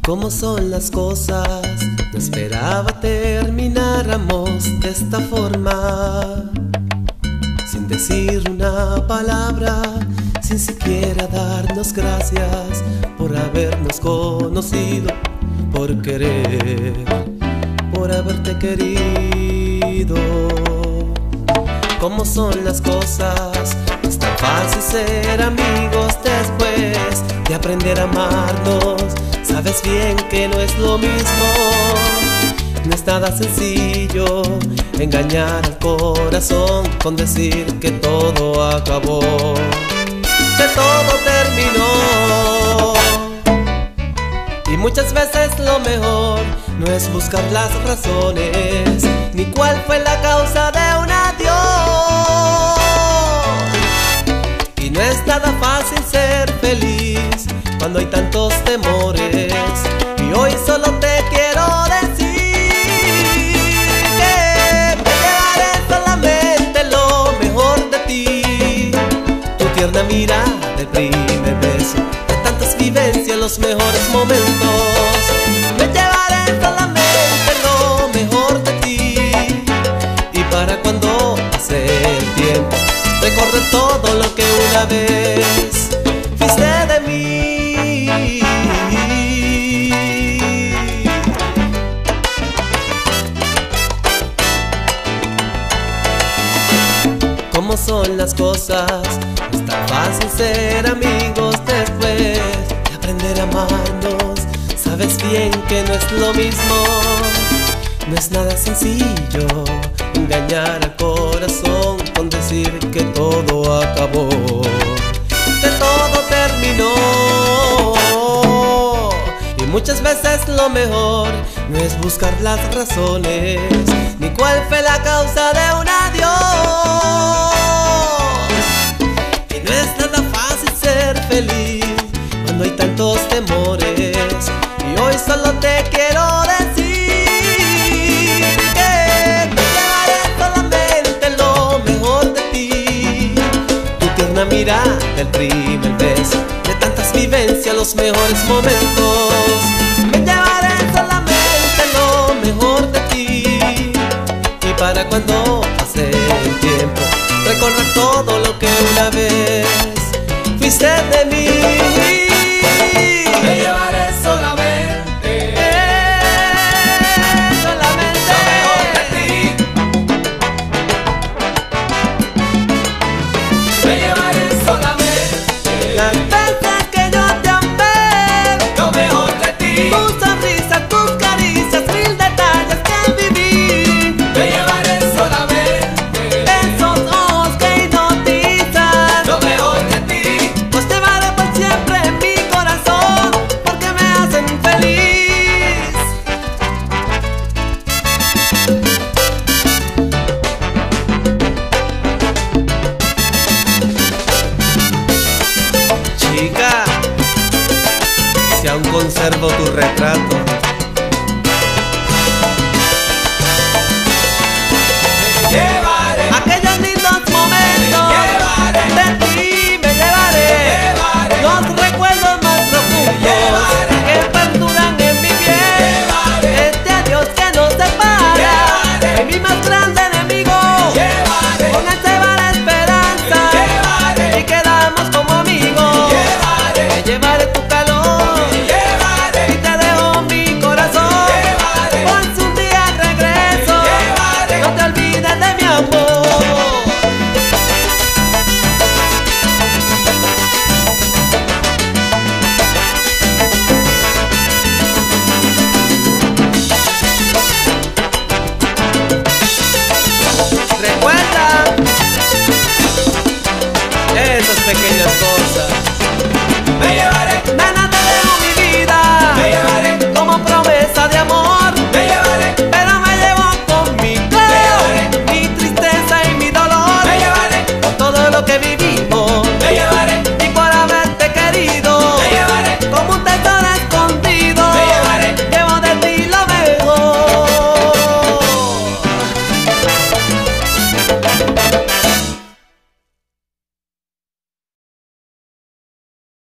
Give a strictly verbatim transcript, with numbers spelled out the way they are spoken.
¿Cómo son las cosas? No esperaba termináramos de esta forma, sin decir una palabra, sin siquiera darnos gracias por habernos conocido, por querer, por haberte querido. ¿Cómo son las cosas? No es tan fácil ser amigos después de aprender a amarnos. Sabes bien que no es lo mismo, no es nada sencillo engañar al corazón con decir que todo acabó, que todo terminó. Y muchas veces lo mejor no es buscar las razones, ni cuál fue la causa de un adiós. Y no es nada fácil ser feliz cuando hay tantos temores. Y hoy solo te quiero decir que me llevaré solamente lo mejor de ti. Tu tierna mirada, el primer beso, de tantas vivencias, los mejores momentos. Me llevaré solamente lo mejor de ti. Y para cuando pase el tiempo, recordar todo lo que una vez fuiste de mí. ¿Cómo son las cosas? No es tan fácil ser amigos después de aprender a amarnos. Sabes bien que no es lo mismo, no es nada sencillo engañar al corazón con decir que todo acabó, que todo terminó. Y muchas veces lo mejor no es buscar las razones, ni cuál fue la causa de un adiós. Y no es nada fácil ser feliz cuando hay tantos temores. Y hoy solo te quiero decir que me llevaré solamente lo mejor de ti. Tu tierna mirada, el primer beso, de tantas vivencias, los mejores momentos. Me llevaré solamente lo mejor de ti. Y para cuando pase el tiempo, recordar todo lo que una vez fuiste de mí. Me llevaré solamente, eh, solamente lo mejor de ti. Me llevaré solamente las veces que yo te amé, lo mejor de ti. tu sonrisa, tus caricias, mil detalles que viví. Me llevaré solamente Esos ojos que hipnotizan, lo mejor de ti. los llevaré por siempre en mi corazón, porque me hacen feliz. Chica, si aún conservo tu retrato, Yeah.